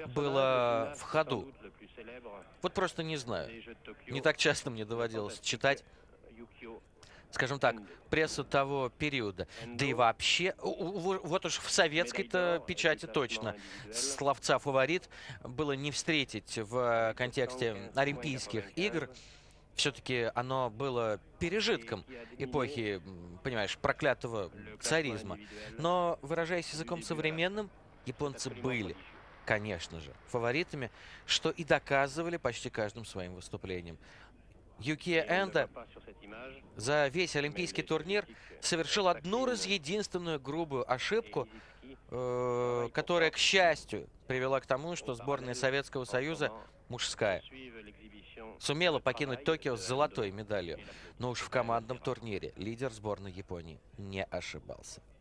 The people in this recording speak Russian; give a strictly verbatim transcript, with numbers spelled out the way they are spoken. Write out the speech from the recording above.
было в ходу? Вот просто не знаю. Не так часто мне доводилось читать, скажем так, прессу того периода. Да и вообще, у- у- вот уж в советской-то печати точно словца «фаворит» было не встретить в контексте Олимпийских игр. Все-таки оно было пережитком эпохи, м, понимаешь, проклятого царизма. Но, выражаясь языком современным, японцы были, конечно же, фаворитами, что и доказывали почти каждым своим выступлением. Юкия Энда за весь олимпийский турнир совершил одну раз единственную грубую ошибку, э, которая, к счастью, привела к тому, что сборная Советского Союза мужская сумела покинуть Токио с золотой медалью. Но уж в командном турнире лидер сборной Японии не ошибался.